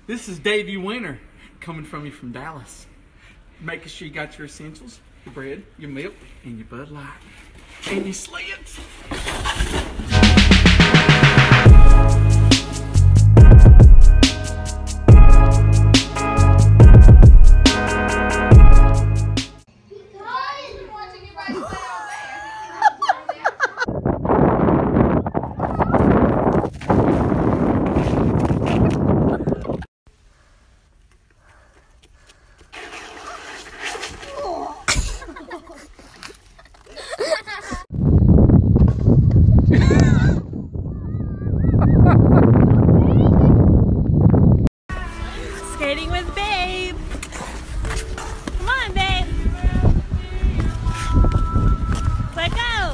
This is Davey Winter coming from you from Dallas. Making sure you got your essentials, your bread, your milk, and your Bud Light, and your sleds. Skating with Babe. Come on, Babe. Let go.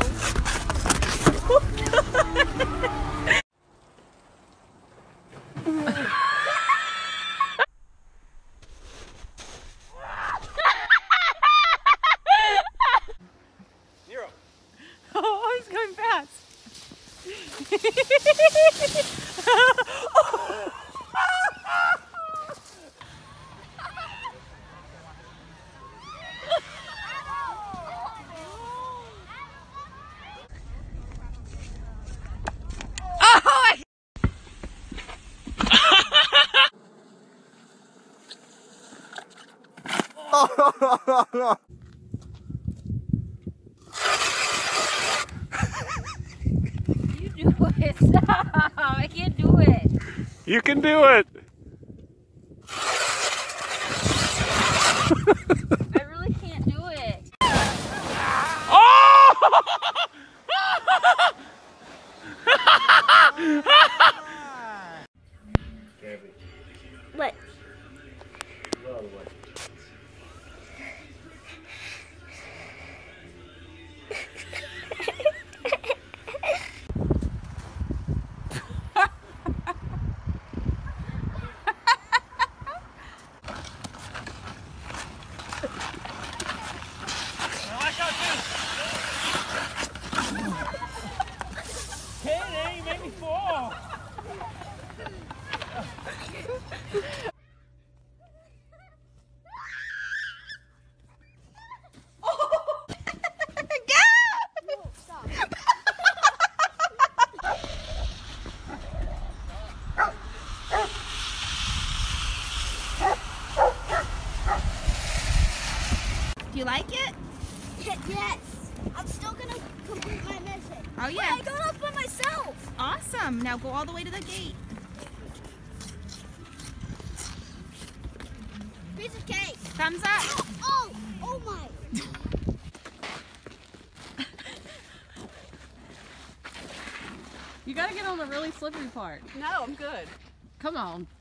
Zero. Oh, he's going fast. You do it. Stop. I can't do it. You can do it. I really can't do it. Oh! What? Hey, you made me fall. Do you like it? Yes. I'm still gonna complete my mission. Oh yeah. Wait, I got off by myself. Awesome. Now go all the way to the gate. Piece of cake. Thumbs up. Oh my. You gotta get on the really slippery part. No, I'm good. Come on.